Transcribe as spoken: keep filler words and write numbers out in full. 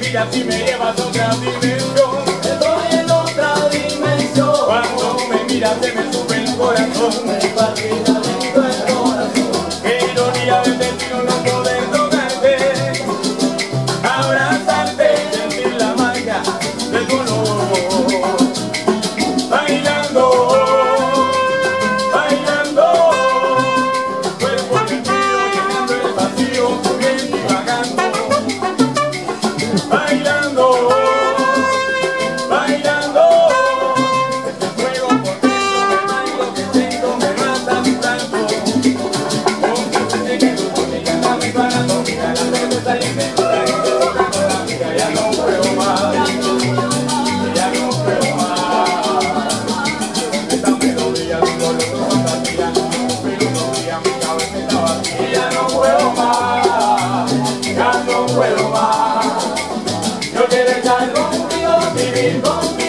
miras y me llevas a otra dimensión. Estoy en otra dimensión. Cuando me miras se me sube el corazón. Me palpita dentro el corazón. Qué ironía del destino no poder tocarte, abrazarte y sentir la magia del dolor. Bailando, bailando, cuerpo en el mío llenando el vacío, subiendo y bajando. Bailando, bailando, este fuego por dentro me va enloqueciendo, me mata mi tanto. Porque te quedo con ella, la mi paranomía, la cerveza y el ventura, y te tocando la vida, ya no puedo más, ya no puedo más. Esta melodía, mi dolor, mi fantasía, pero no día mi cabeza está vacía, ya no puedo más, ya no puedo más. Yo quiero estar contigo, vivir contigo.